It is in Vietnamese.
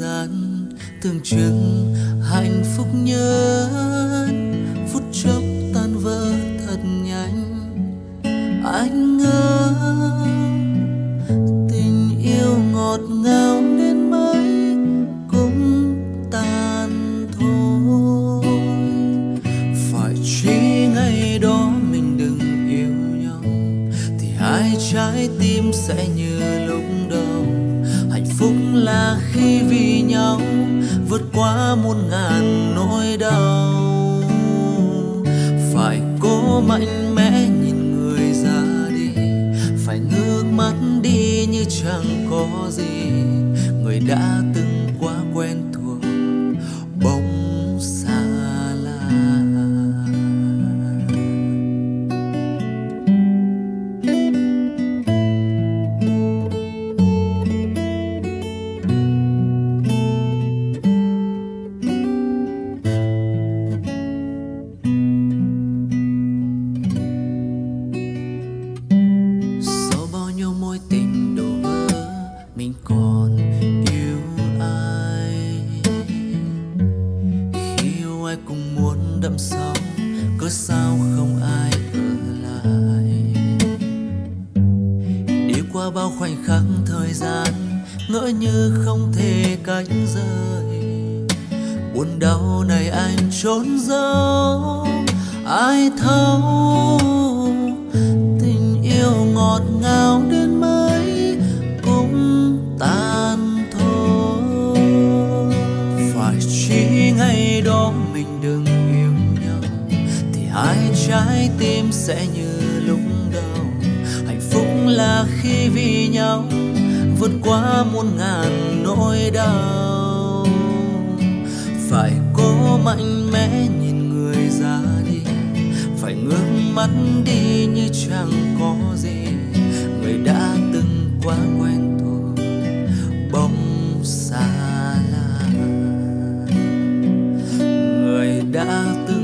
gian tưởng chừng hạnh phúc nhất, phút chốc tan vỡ thật nhanh. Anh ngỡ tình yêu ngọt ngào đến mấy cũng tan thôi. Phải chỉ ngày đó mình đừng yêu nhau thì hai trái tim sẽ như lúc đầu. Hạnh phúc là khi vì nhau vượt qua muôn ngàn nỗi đau. Phải cố mạnh mẽ nhìn người ra đi, phải ngước mắt đi như chẳng có gì. Người đã từng quá quen thuộc bóng xa lạ. Sau bao nhiêu mối tình đổ vỡ, mình còn yêu ai? Khi yêu ai cũng muốn đắm sâu, cớ sao không ai ở lại? Đi qua bao khoảnh khắc thời gian, ngỡ như không thể cách rời. Buồn đau này anh trốn giấu, ai thấu tình yêu ngọt ngào đến mấy cũng tan thôi. Phải chỉ ngày đó mình đừng yêu nhau thì hai trái tim sẽ như lúc đầu. Hạnh phúc là khi vì nhau vượt qua muôn ngàn nỗi đau. Phải cố mạnh mẽ nhìn người ra đi, phải ngước mắt đi như chẳng có gì. Người đã từng quá quen thuộc bóng xa lạ. Người đã từng